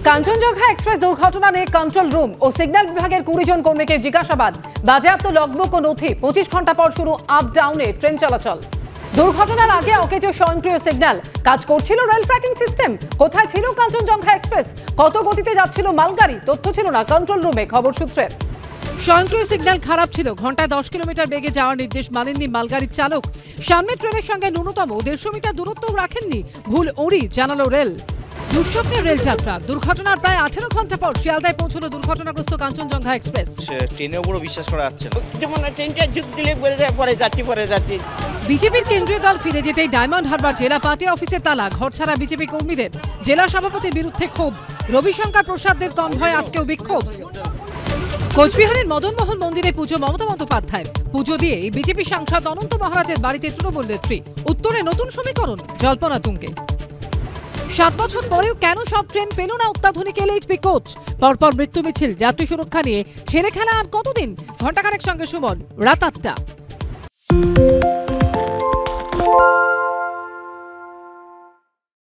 Kanchenjunga express দুর্ঘটনা নিয়ে control room ও signal বিভাগের 20 জন কর্মীকে জিজ্ঞাসাবাদ। বাজেয়াপ্ত লগবুক ও নথি। 25 ঘন্টা পর শুরু আপ ডাউনে ট্রেন চলাচল। দুর্ঘটনার আগে অকেজো স্বয়ংক্রিয় সিগন্যাল। কাজ করছিল রেল ট্র্যাকিং সিস্টেম। কোথায় ছিল কাঞ্চনজঙ্ঘা এক্সপ্রেস? কত গতিতে যাচ্ছিল মালগাড়ি? তথ্য ছিল না কন্ট্রোল রুমে। খবর সূত্রের স্বয়ংক্রিয় সিগন্যাল খারাপ ছিল। ঘন্টায় 10 কিলোমিটার বেগে যাওয়ার নির্দেশ মানেননি মালগাড়ির চালক। সামনে ট্রেনের সঙ্গে ন্যূনতম 150 মিটার দূরত্ব রাখেননি। ভুল ওড়ি জানালো রেল। দুঃস্বপ্নের রেল যাত্রা। দুর্ঘটনার প্রায় 18 ঘন্টা পর শিয়ালদায় পৌঁছলো দুর্ঘটনাগ্রস্ত কাঞ্চনজঙ্ঘা এক্সপ্রেস। ট্রেনের উপরও বিশ্বাস করা যাচ্ছে না। যেমন ট্রেনটা ঝুঁক দিলে পরে যাচ্ছি। বিজেপির কেন্দ্রীয় দল ফিরে যেতেই ডায়মন্ড হারবার জেলা পার্টি অফিসে তালা। ঘরছাড়া বিজেপি কর্মীদের। জেলা সভাপতির বিরুদ্ধে ক্ষোভ। রবিশঙ্কর প্রসাদদের কনভয় আটকেও বিক্ষোভ। কোচবিহারের মদনমোহন মন্দিরে পুজো মমতা বন্দ্যোপাধ্যায়ের। পুজো দিয়ে বিজেপি সাংসদ অনন্ত মহারাজের বাড়িতে তৃণমূল নেত্রী। উত্তরে নতুন সমীকরণ জল্পনা তুঙ্গে। 7 বছর পরেও কেন সব ট্রেন পেল না অত্যাধুনিক এলএইচবি কোচ? পরপর মৃত্যু মিছিল। যাত্রী সুরক্ষা নিয়ে ছেড়ে খেলা আর কতদিন? ঘণ্টাখানেক সঙ্গে সুমন। রাত 8টা।